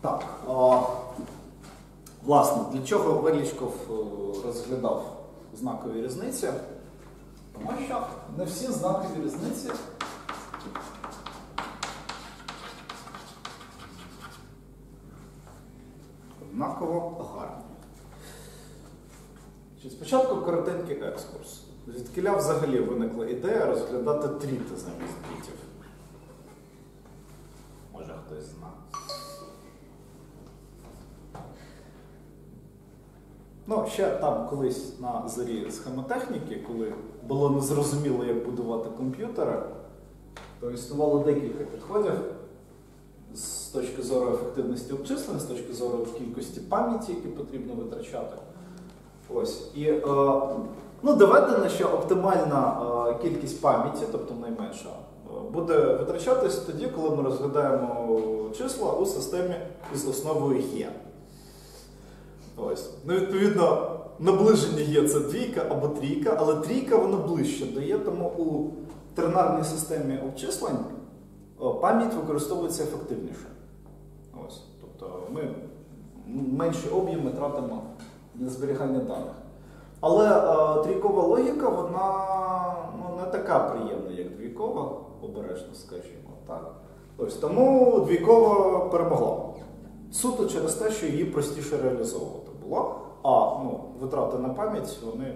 Так, власне, для чого Величков розглядав знакові різниці? Тому що не всі знакові різниці однаково гарні. Спочатку коротенький екскурс. Звідкіля взагалі виникла ідея розглядати тріти замість дрітів. Може хтось знає. Ну, ще там колись на зорі схемотехніки, коли було незрозуміло, як будувати комп'ютери, то існувало декілька підходів з точки зору ефективності обчислень, з точки зору кількості пам'яті, які потрібно витрачати. Ось. І доведено, що оптимальна кількість пам'яті, тобто найменша, буде витрачатись тоді, коли ми розглядаємо числа у системі із основою Є. Ось. Ну, відповідно, наближення Є це двійка або трійка, але трійка вона ближче до Є, тому у тернарній системі обчислень пам'ять використовується ефективніше. Ось. Тобто ми менші об'єми тратимо для зберігання даних. Але трійкова логіка, вона не така приємна, як двійкова, обережно скажімо. Так? Ось, тому двійкова перемогла. Суто через те, що її простіше реалізовувати було, а витрати на пам'ять, вони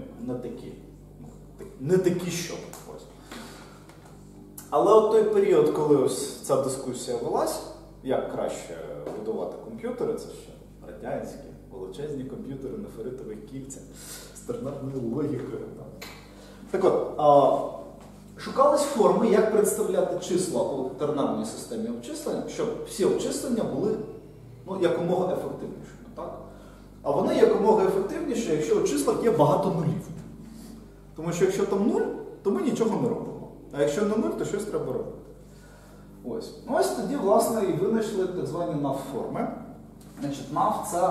не такі, що. Ось. Але от той період, коли ось ця дискусія велась, як краще будувати комп'ютери, це ще радянські, величезні комп'ютери на ферритових кільцях з тернарною логікою. Так от, шукались форми, як представляти числа у тернарній системі обчислення, щоб всі обчислення були якомога ефективнішими. Так? А вони якомога ефективніші, якщо у числах є багато нулів. Тому що якщо там нуль, то ми нічого не робимо. А якщо не нуль, то щось треба робити. Ось тоді, власне, і винайшли так звані NAV-форми. Значить, NAV – це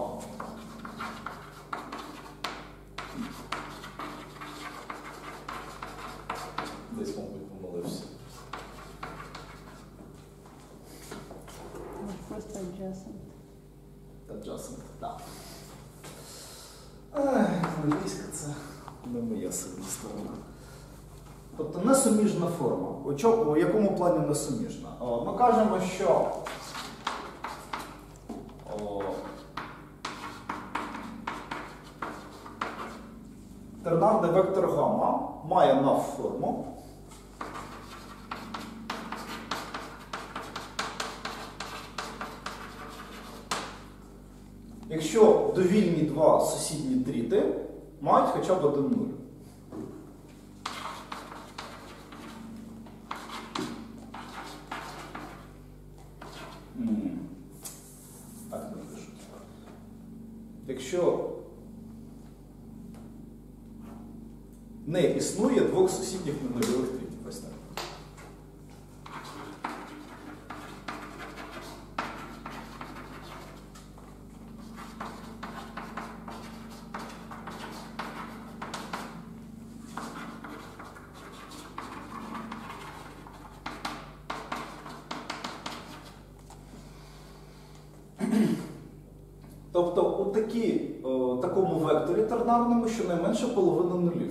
десь, мабуть, помилився. Просто adjacent. Adjacent, так. Англійська – це не моя сильна сторона. Тобто несуміжна форма. У якому плані несуміжна? Ми кажемо, що тернарний вектор гамма має NAV-форму, якщо довільні два сусідні дріти мають хоча б один нуль. Так не пишуть. Якщо не існує двох сусідніх ненульових дрітів. Ось так. Тобто у такому векторі тернарному щонайменше половина нулів.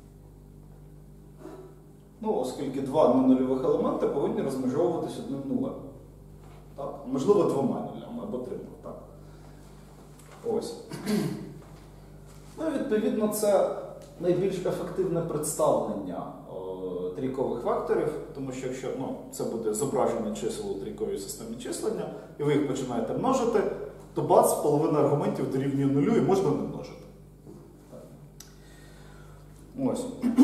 Оскільки два ненульових елементи повинні розмежовуватись одним нулем. Так? Можливо, двома нулями або трьома. Так? Ось. Відповідно, це найбільш ефективне представлення трійкових векторів, тому що якщо це буде зображення чисел у трійковій системі числення, і ви їх починаєте множити, то бац, половина аргументів дорівнює нулю і можна не множити. Ось.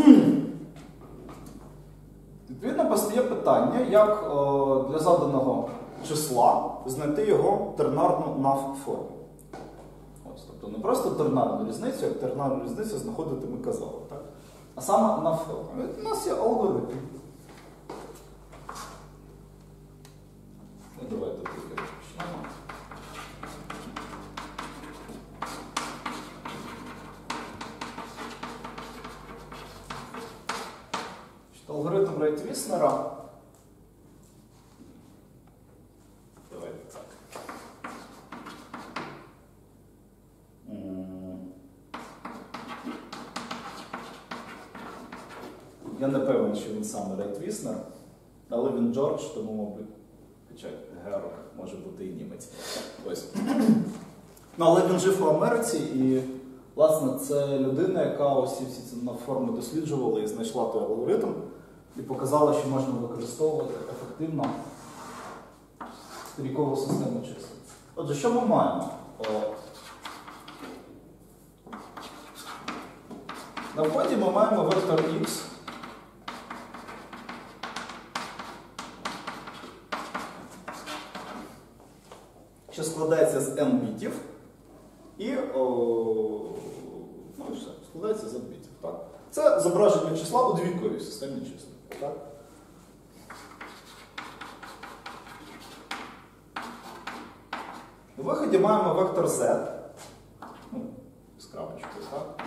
Відповідно, постає питання, як для заданого числа знайти його тернарну NAV-форму. Тобто не просто тернарну різницю, як тернарну різницю знаходити ми казали. Так? А саме NAV-форму. У нас є алгоритм. Давайте тільки почнемо. Алгоритм Рейт-Віснера. Давайте так. Я не певен, що він саме Рей Твіснер, але він Джордж, тому, мабуть, хоча Георг може бути і німець. Ось. Ну, але він жив у Америці, і, власне, це людина, яка ось всі ці форми досліджувала і знайшла той алгоритм, і показала, що можна використовувати ефективно сторікову систему чисел. Отже, що ми маємо? На вході ми маємо вектор x, що складається з n бітів, і ну, все, складається з n бітів. Так? Це зображення числа у двійковій системі чисел. Так? У виході маємо вектор z, ну, з крапочкою, так?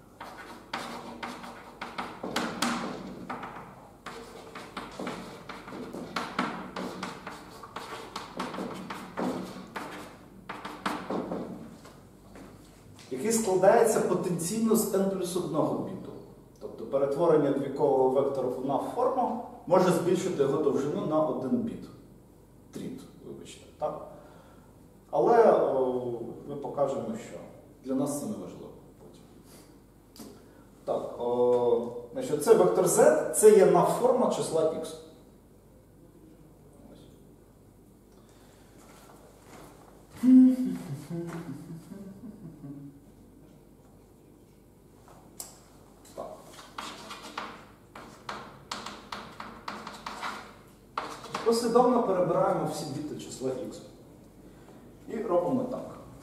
Який складається потенційно з n плюс 1 біту. Тобто перетворення двійкового вектору на форму може збільшити його довжину на 1 біт. Тріт, вибачте. Так? Але ми покажемо, що для нас це не важливо потім. Так, значить, це вектор z, це є навформа числа x. Послідовно перебираємо всі біти числа x. І робимо так.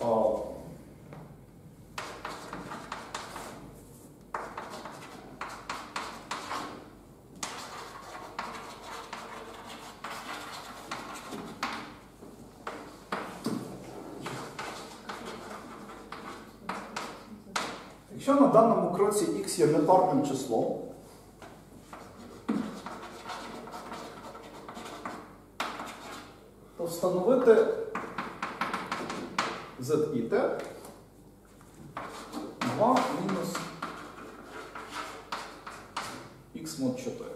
Якщо на даному кроці x є непарним числом, то встановити z і t 2 мінус x мод 4.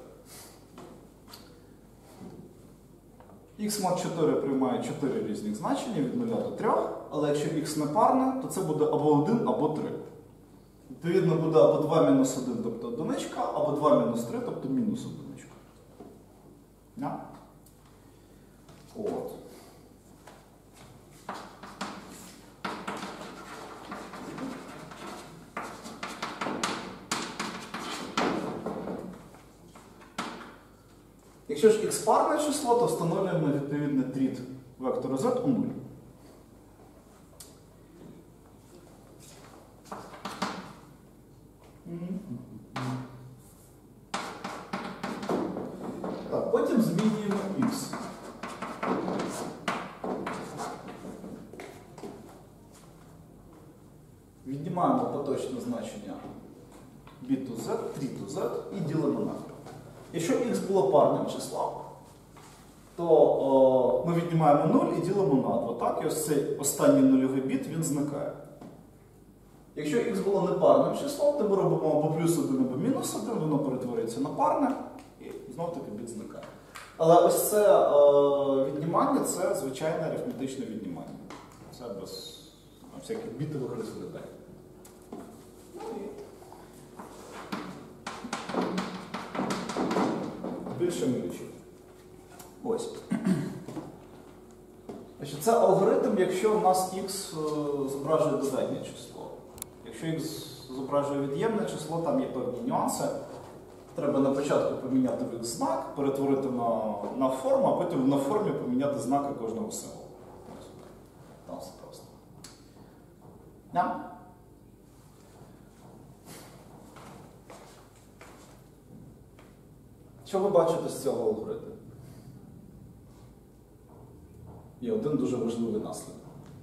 X мод 4 приймає 4 різних значення від 0 до 3, але якщо x не парне, то це буде або 1, або 3. Відповідно, буде або 2 мінус 1, тобто одиничка, або 2 мінус 3, тобто мінус одиничка. Yeah? От. Якщо ж x парне число, то встановлюємо відповідний тріт вектору z у 0. Так, потім змінюємо x. Віднімаємо поточне значення біту z, тріту z і ділимо на. Якщо x було парним числом, то ми віднімаємо 0 і ділимо на 2. Так? І ось цей останній нульовий біт, він зникає. Якщо x було непарним числом, то ми робимо або плюс 1, або мінус 1, воно перетворюється на парне, і знову-таки біт зникає. Але ось це віднімання – це звичайне арифметичне віднімання. Це без всяких бітових розглядань. Більше мілочі. Ось. Значить, це алгоритм, якщо в нас x зображує додатнє число. Якщо x зображує від'ємне число, там є певні нюанси. Треба на початку поміняти в x знак, перетворити на форму, а потім на формі поміняти знаки кожного символу. Там все просто. Yeah? Що ви бачите з цього алгоритму? Є один дуже важливий наслідок.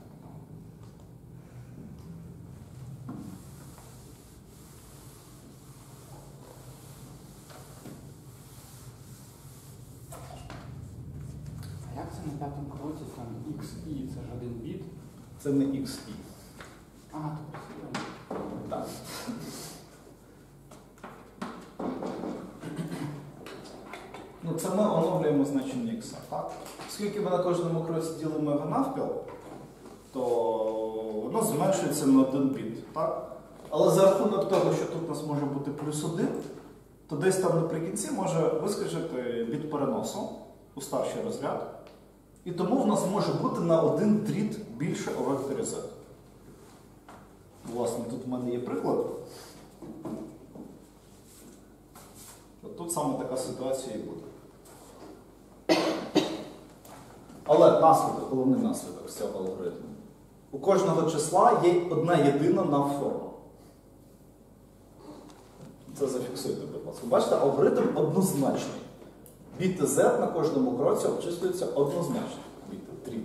А як це на п'ятому кроці, там XI, це ж один біт? Це не XI. А, то просто. Так. це ми оновлюємо значення x. Так? Оскільки ми на кожному кроці ділимо його навпіл, то воно зменшується на 1 біт. Так? Але за рахунок того, що тут у нас може бути плюс 1, то десь там наприкінці може вискочити біт переносу у старший розряд. І тому в нас може бути на 1 дріт більше у векторі z. Власне, тут в мене є приклад. От тут саме така ситуація і буде. Але наслідок, головний наслідок з цього алгоритму. У кожного числа є одна єдина навформа. Це зафіксуйте, будь ласка. Бачите, алгоритм однозначний. Біти z на кожному кроці обчислюються однозначно. Біти, дріт.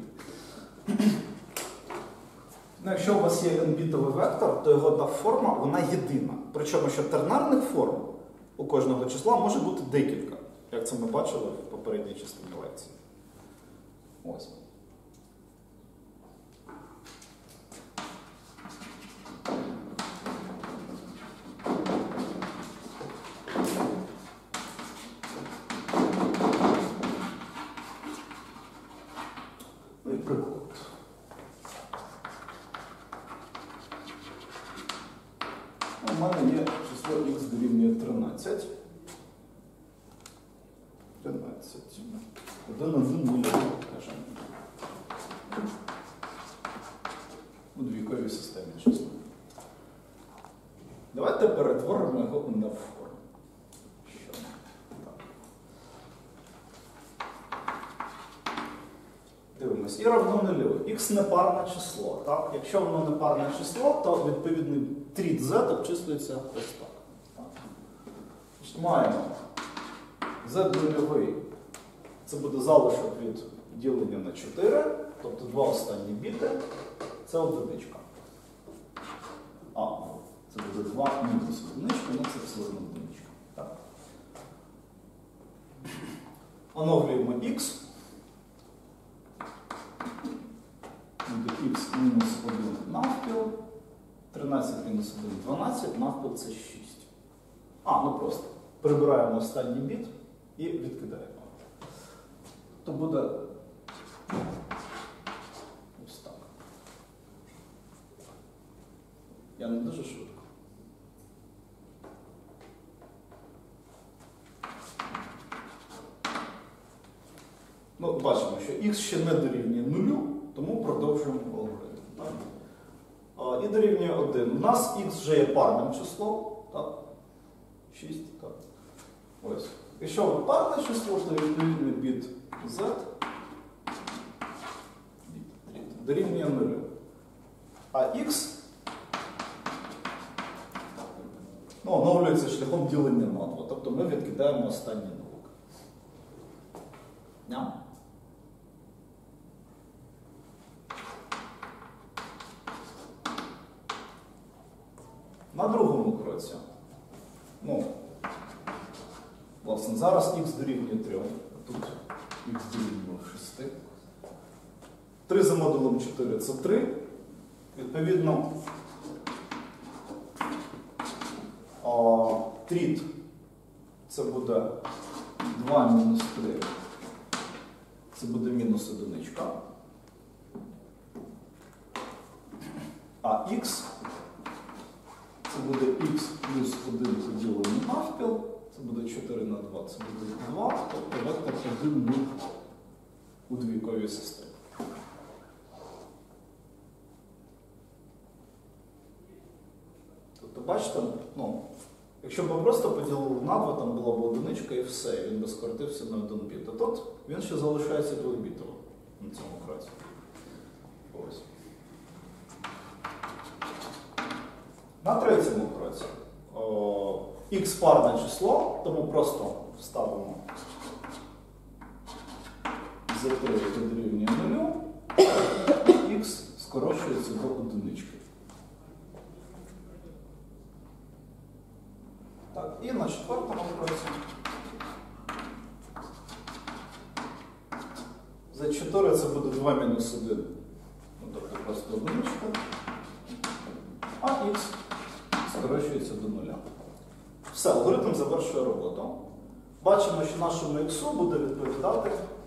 Ну, якщо у вас є n-бітовий вектор, то його та форма, вона єдина. Причому, що тернарних форм у кожного числа може бути декілька, як це ми бачили в попередній частині лекції. Ось. Ну і приклад. У мене є число x дорівнює 13. 13. 1, 1, 0, кажемо. У двійковій системі числа. Давайте перетворимо його на форму. Що? Так. Дивимось. І равно 0. Х непарне число. Так? Якщо воно непарне число, то відповідний тріт z обчислюється ось так. Маємо z0. Це буде залишок від ділення на 4, тобто два останні біти. Це одиничка. Це буде 2 мінус одиничка, ну це все одно одиничка. Так. Оновлюємо x. Буде x мінус 1 навпіл. 13 мінус 1 – 12, навпіл це 6. Ну просто. Прибираємо останній біт і відкидаємо. То буде ось так. Я не дуже швидко. Ну, бачимо, що х ще не дорівнює 0, тому продовжуємо алгоритм. І дорівнює 1. У нас х вже є парним числом. Так? 6. Так. Ось. Якщо парне число, то відповідний біт z дорівнює 0. А x оновлюється шляхом ділення на 2. Тобто ми відкидаємо останній нулик. На другому кроці. Власне, зараз х дорівнює 3, тут х дорівнює 6. 3 за модулем 4 – це 3. Відповідно, тріт це буде 2 мінус 3, це буде мінус 1. А х це буде х плюс 1 поділений навпіл. Це буде 4 на 2, це буде 2, тобто вектор 1 0 у двійковій системі. Тобто, бачите, якщо б ми просто поділили на 2, там була б одиничка і все, він би скоротився на 1 біт. А тут він ще залишається 2-бітовим на цьому кроці. Ось. На третьому кроці. Х парне число, тому просто ставимо z3, яке дорівнює 0, х скорочується до одинички. Так, і на четвертому кроці z4 це буде 2 мінус 1, тобто просто одиничка, а х скорочується до 0. Все, алгоритм завершує роботу. бачимо, що нашому x буде відповідати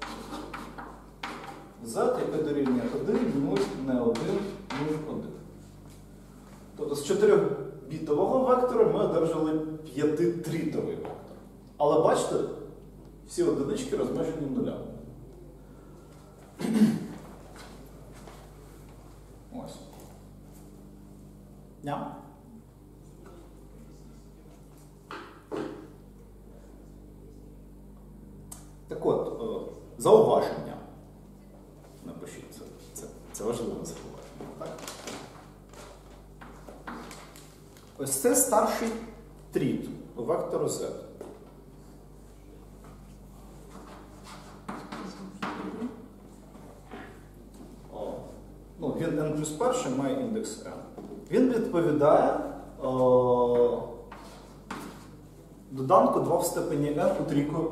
z, яке дорівнює 1, 0, не 1, 0, 1. Тобто з 4-бітового вектора ми одержали 5-трітовий вектор. Але бачите, всі одинички розмежені нулями. Ось. Ням. Так от, зауваження. Напишіть, це важливе зауваження. Так? Ось це старший тріт у вектору z. Він n плюс перший має індекс n. Він відповідає доданку 2 в степені n у трійку.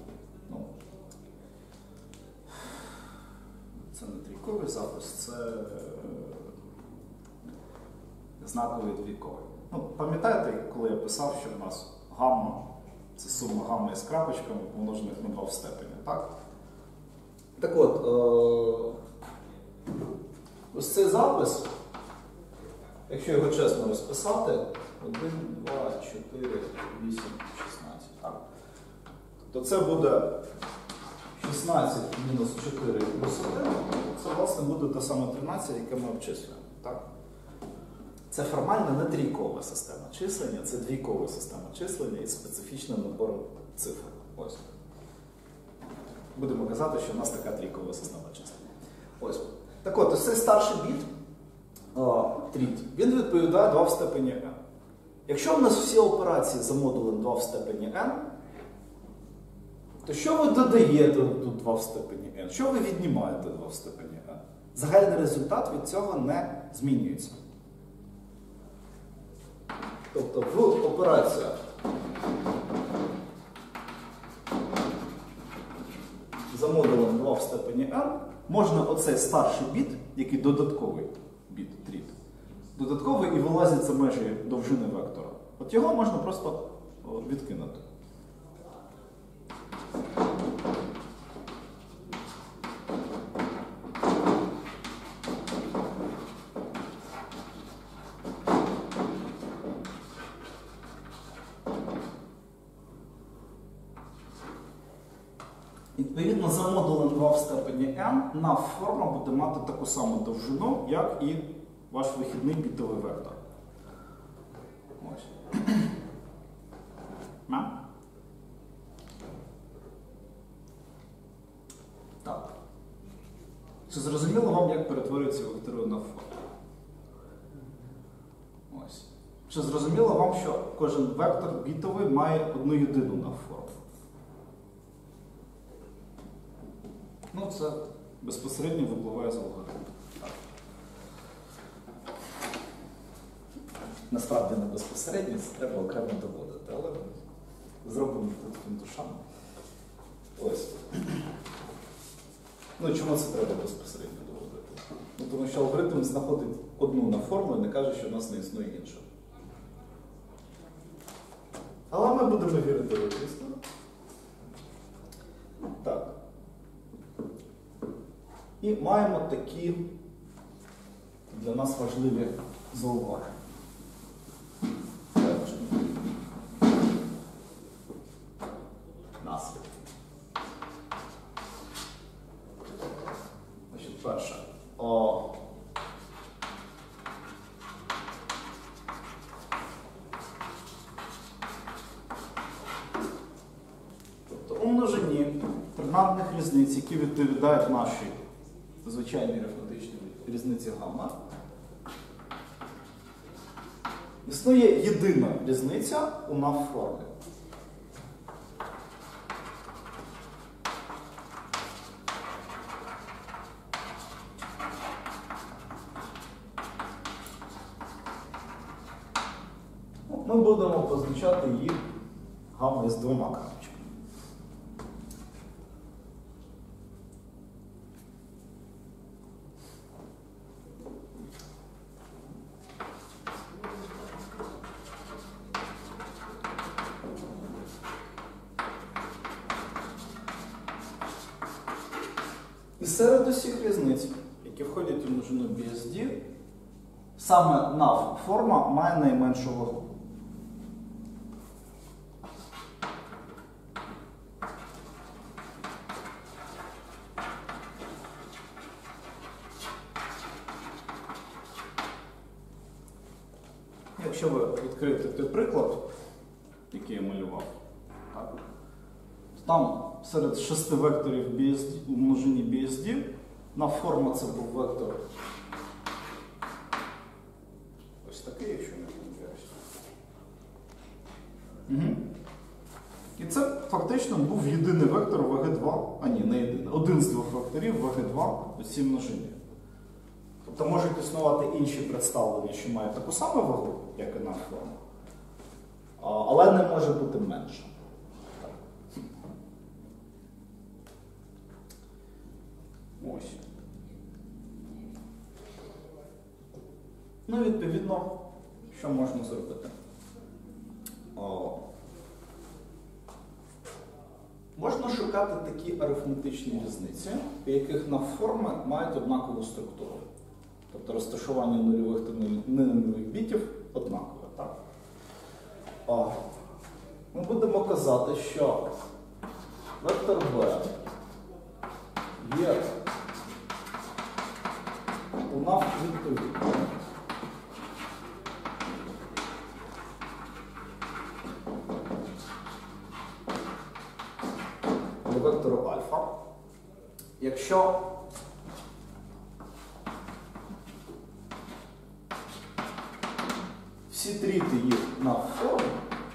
Це не трійковий запис, це знаковий двійковий. Пам'ятаєте, коли я писав, що в нас гамма – це сума гамма із крапочками, помножених на 2 в степені, так? Так от, ось цей запис, якщо його чесно розписати, 1, 2, 4, 8, 16, так? То це буде 16 мінус 4 плюс 1, це, власне, буде та сама 13, яке ми обчислюємо, так? Це формально не трійкова система числення, це двійкова система числення із специфічним набором цифр. Ось. Будемо казати, що в нас така трійкова система числення. Ось. Так от, ось цей старший біт, тріт, він відповідає 2 в степені n. Якщо в нас всі операції за модулем 2 в степені n, то що ви додаєте тут 2 в степені n? Що ви віднімаєте 2 в степені n? Загальний результат від цього не змінюється. Тобто в операціях за модулем 2 в степені n можна оцей старший біт, який додатковий біт, тріт, додатковий і вилазить за межі довжини вектора. От його можна просто відкинути. Відповідно, за модулем 2 в степені n NAV форма буде мати таку саму довжину, як і ваш вихідний бітовий вектор. Ось. Так. Чи зрозуміло вам, як перетворюються вектори на форму? Ось. Чи зрозуміло вам, що кожен вектор бітовий має одну єдину NAV-форму? Це безпосередньо випливає з алгоритму. Насправді не безпосередньо, це треба окремо доводити, але зробимо тут фінтушами. Ось. Чому це треба безпосередньо доводити? Тому що алгоритм знаходить одну NAV-форму і не каже, що в нас не існує інша. Але ми будемо вірити в істину. Так. І маємо такі для нас важливі зауваження. Наслідки. Значить, перше. Тобто у множині тринарних різниць, які відповідають нашій звичайній арифметичній різниці гамма, існує єдина різниця у NAV-формі. Ми будемо позначати її гамма з двома крапочками. І серед усіх різниць, які входять у множину BSD, саме nav форма має найменшу вагу. Якщо ви відкриєте той приклад, який я малював, так, то там серед 6 векторів BSD, у множині BSD, на форма це був вектор ось такий, якщо не помиляюсь. Угу. І це фактично був єдиний вектор VG2, а ні, не єдиний, один з двох векторів VG2 у цій множині. Тобто можуть існувати інші представлення, що мають таку саму вагу, як і наша форма, але не може бути менше. Ось. Ну, відповідно, що можна зробити? Можна шукати такі арифметичні різниці, у яких навформи мають однакову структуру. Тобто розташування нульових та ненульових бітів однакове. Так? Ми будемо казати, що вектор B є у nav відповідно до вектору альфа, якщо всі тріти їх nav форми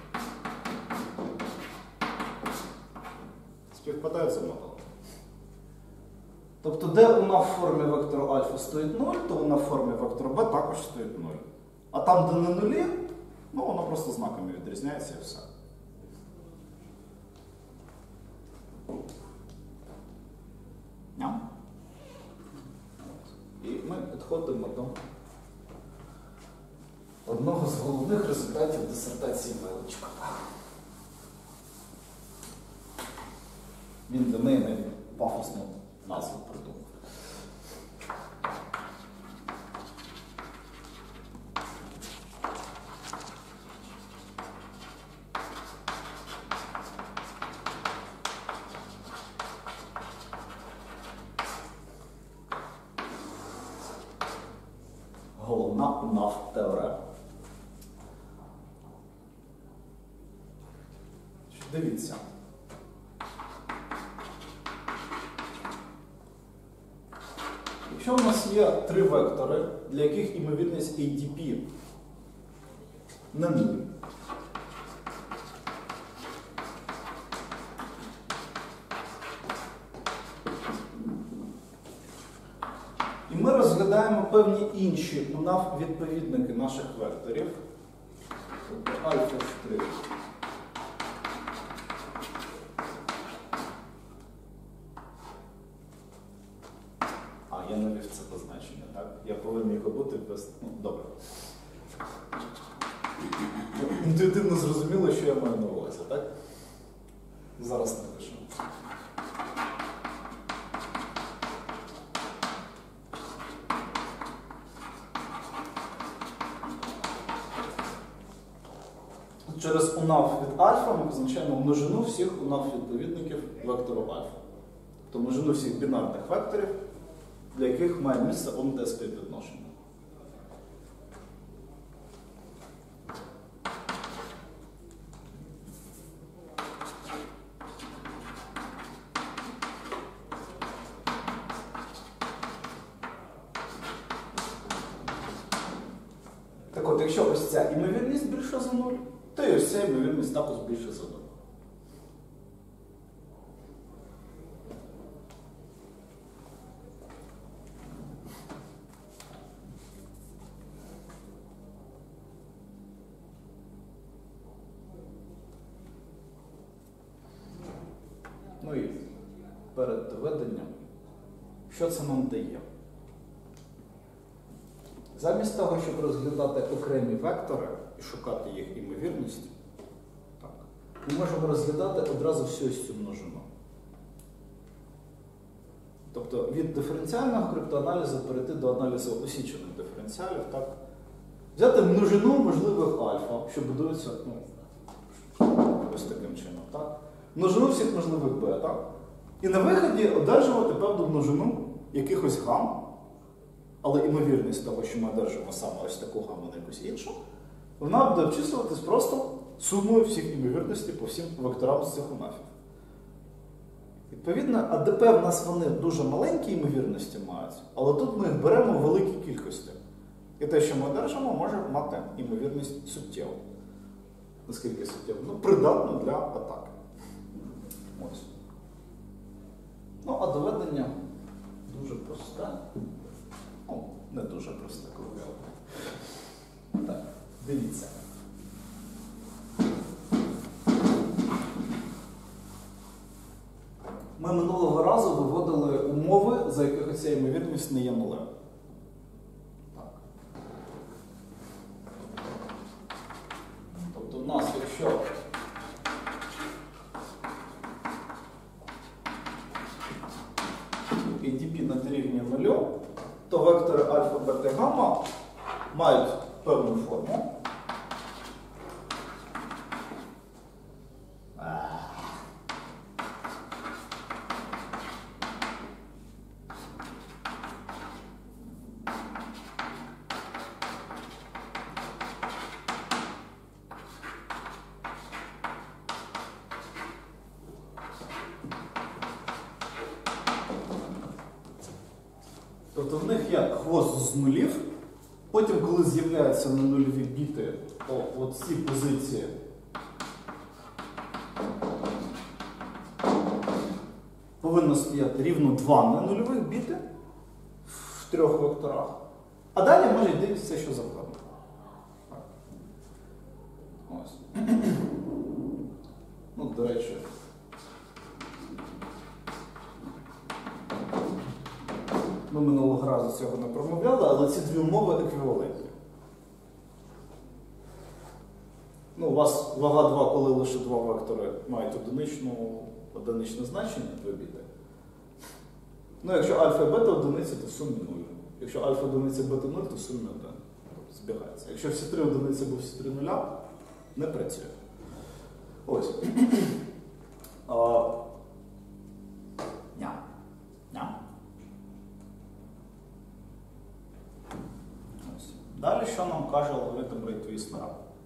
співпадають з однаково. Тобто, де у nav формі вектору альфа стоїть 0, то у nav формі вектору b також стоїть 0. А там, де не нулі, ну, воно просто знаками відрізняється і все. І ми підходимо до одного з головних результатів дисертації Меличкова. Він для неї навіть пафосну назву придумав. Головна nav-теорема. Дивіться. Якщо у нас є три вектори, для яких ймовірність ADP не 0, і ми розглядаємо певні інші nav-відповідники наших векторів, тобто альфа штрих, я навів це позначення, так? Я повинен його бути без... Ну, добре. Інтуїтивно зрозуміло, що я маю на увазі, так? Зараз напишемо. Через unав від альфа ми позначаємо множину всіх unав-відповідників вектору альфа. Тобто множину всіх бінарних векторів, для яких має місце ОНТ співвідношення. Так от, якщо ось ця ймовірність більша за 0, то і ось ця ймовірність також більша за 0. Ну і перед доведенням, що це нам дає? Замість того, щоб розглядати окремі вектори і шукати їх ймовірність, так, ми можемо розглядати одразу всю ось цю множину. То Тобто від диференціального криптоаналізу перейти до аналізу осічених диференціалів, так? Взяти множину можливих альфа, що будується ось таким чином, так? Множину всіх можливих бета. І на виході одержувати певну множину якихось гам, але імовірність того, що ми одержимо саме ось таку гаму на якусь іншу, вона буде обчислюватись просто сумою всіх імовірностей по всім векторам з цих унафів. Відповідно, АДП в нас вони дуже маленькі ймовірності мають, але тут ми їх беремо в великій кількості. І те, що ми одержимо, може мати ймовірність суттєву. Наскільки суттєво? Ну, придатно для атаки. Ось. Ну, а доведення дуже просте. Ну, не дуже просте, коли я. Так, дивіться. Ми минулого разу виводили умови, за яких ця ймовірність не є нулем. Так. Тобто в нас, якщо ADP не дорівнює нулю, то вектори альфа, бета і гамма мають певну форму. Тобто в них є хвост з нулів, потім, коли з'являються на нульові біти, то от ці позиції повинно стояти рівно 2 ненульових біти в 3 векторах, а далі може йти все, що завгодно. Ось. Ну, до речі, ми минулого разу цього не промовляли, але ці дві умови еквівалентні. Ну, у вас вага 2, коли лише 2 вектори мають одиничне значення, 2 біти. Ну, якщо альфа і бета одиниці, то в сумі 0. Якщо альфа одиниця, бета 0, то в сумі 1. Тобто збігається. Якщо всі 3 одиниці або всі 3 нуля, не працює. Ось. Далі, що нам каже алгоритм Рейтвіснера?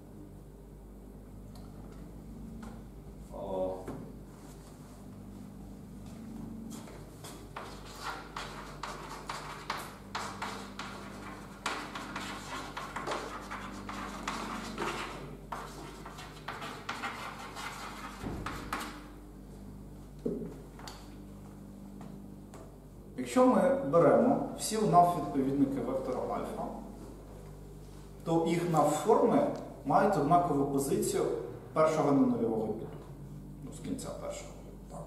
Якщо ми беремо всі наввідповідники вектора альфа, то їх навформи мають однакову позицію першого ненульового біту. Ну, з кінця першого. Так.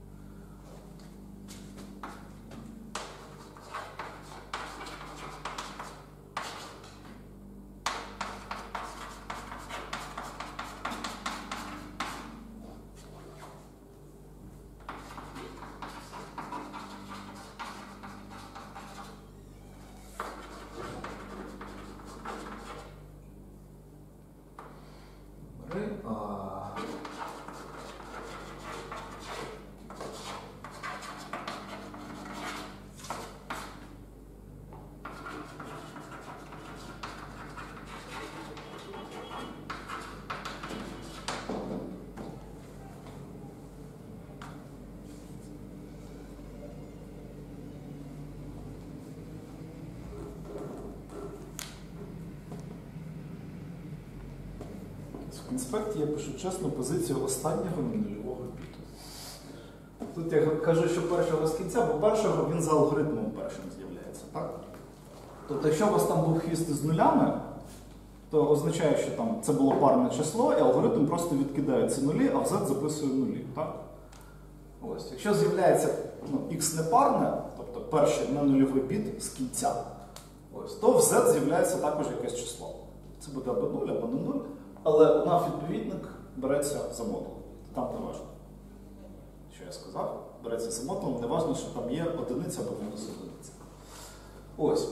В інспекті я пишу чесно позицію останнього ненульового біту. Тут я кажу, що першого з кінця, бо першого він за алгоритмом першим з'являється. Так? Тобто, якщо у вас там був хвіст із нулями, то означає, що там це було парне число, і алгоритм просто відкидає ці нулі, а в Z записує нулі. Так? Ось. Якщо з'являється x непарне, тобто перший ненульовий біт з кінця, ось, то в Z з'являється також якесь число. Це буде або 0, або не 0. Але відповідник береться за модулем. Там не важливо, що я сказав. береться самотним, не важливо, що там є одиниця або мінус одиниця. Ось.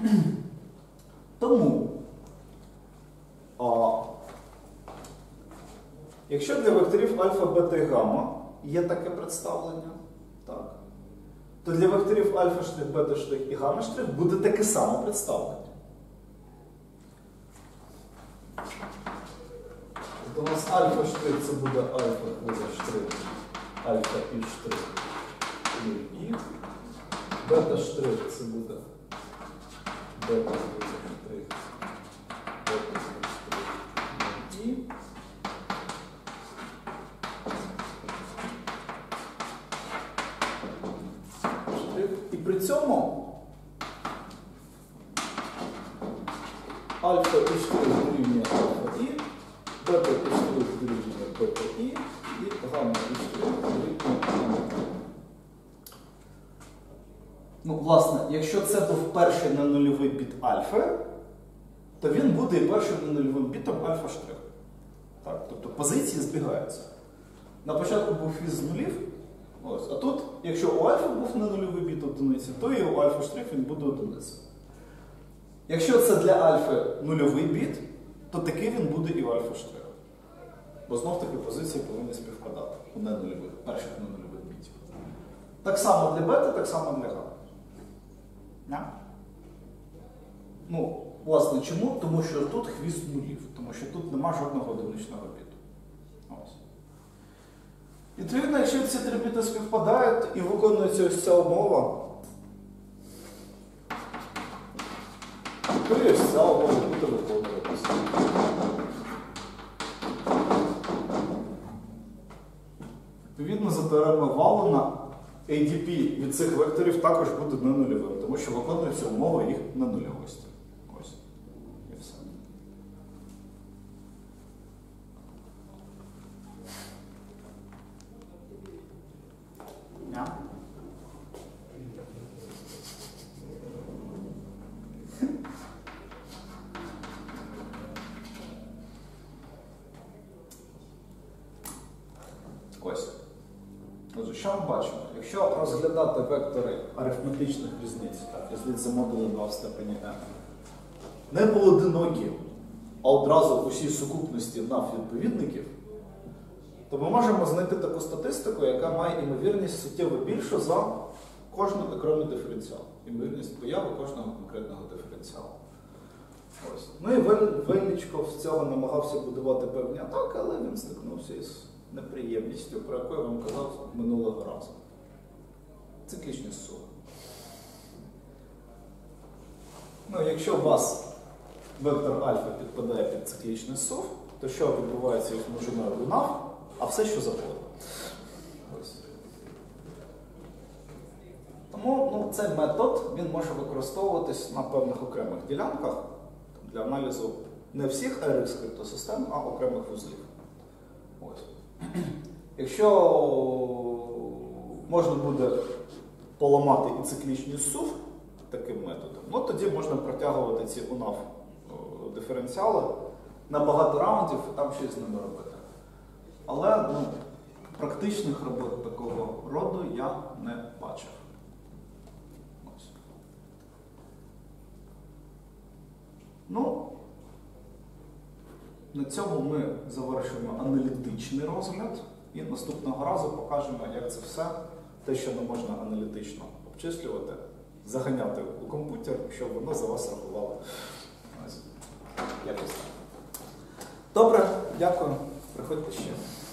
Тому, якщо для векторів альфа, бета і гамма є таке представлення, так, то для векторів альфа штрих, бета штрих і гамма штрих буде таке саме представлення. Тобто у нас альфа штрих це буде альфа хвиля штрих, альфа і штрих і бета штрих це буде бета хвиля штрих, бета штрих і і при цьому альфа і штрих дорівнює альфа і, бета і штрих дорівнює бета і гамма і штрих дорівнює гамма. Ну, власне, якщо це був перший ненульовий біт альфа, то він буде і першим ненульовим бітом альфа штрих. Так, тобто позиції збігаються. На початку був хвіст з нулів. Ось. А тут, якщо у альфа був ненульовий біт одиниці, то і у альфа штрих він буде одиницею. Якщо це для альфи нульовий біт, то такий він буде і у альфа штрих. Бо знов-таки позиції повинні співпадати у ненульових, перших ненульових бітів. Так само для бета, так само для гамма. Ну, власне, чому? Тому що тут хвіст нулів, тому що тут нема жодного одиничного біту. Ось. І відповідно, якщо ці три біти співпадають і виконується ось ця умова, то і ось ця умова буде виконуватися. Відповідно, за теоремою Валена, ADP від цих векторів також буде ненульовим, тому що виконується умова їх ненульовості. Ось. І все. Ось. Отже, що ми бачимо? Якщо розглядати вектори арифметичних різниць, різниць за модулем 2 в степені n, не поодинокі, а одразу усі сукупності наввідповідників, то ми можемо знайти таку статистику, яка має імовірність суттєво більшу за кожен окремий диференціал. Імовірність появи кожного конкретного диференціалу. Ось. Ну і Вельничков з цього намагався будувати певні атаки, але він стикнувся із неприємністю, про яку я вам казав минулого разу. Циклічний сув. Ну, якщо у вас вектор альфа підпадає під циклічний сув, то що відбувається із множиною лунав, а все, що завгодно. Ось. Тому цей метод він може використовуватись на певних окремих ділянках для аналізу не всіх RX криптосистем, а окремих вузлів. Ось. Якщо можна буде поламати і циклічний сув таким методом, ну тоді можна протягувати ці УНАВ диференціали на багато раундів і там щось з ними робити. Але практичних робот такого роду я не бачив. Ось. Ну, на цьому ми завершуємо аналітичний розгляд і наступного разу покажемо, як це все, те, що не можна аналітично обчислювати, заганяти у комп'ютер, щоб воно за вас рахувало. Ось. Якось так. Добре, дякую. Приходьте ще.